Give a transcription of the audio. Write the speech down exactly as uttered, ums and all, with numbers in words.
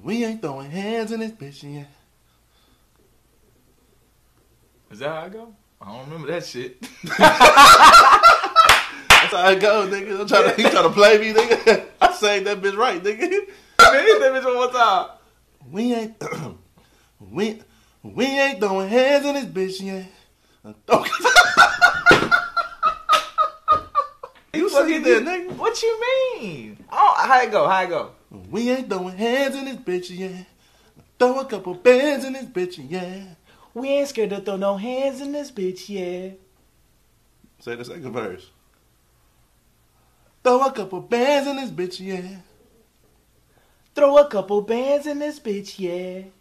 We ain't throwing hands in this bitch yet. Is that how I go? I don't remember that shit. That's how I go, nigga. I'm trying to, he trying to play me, nigga. I sang that bitch right, nigga. Man, hit that bitch one more time. We ain't, we, we ain't throwing hands in this bitch yet. You sing that, nigga. What you mean? Oh, how it go? How it go? We ain't throwing hands in this bitch yet. Throw a couple bands in this bitch yeah. We ain't scared to throw no hands in this bitch, yeah. Say the second verse. Throw a couple bands in this bitch, yeah. Throw a couple bands in this bitch, yeah.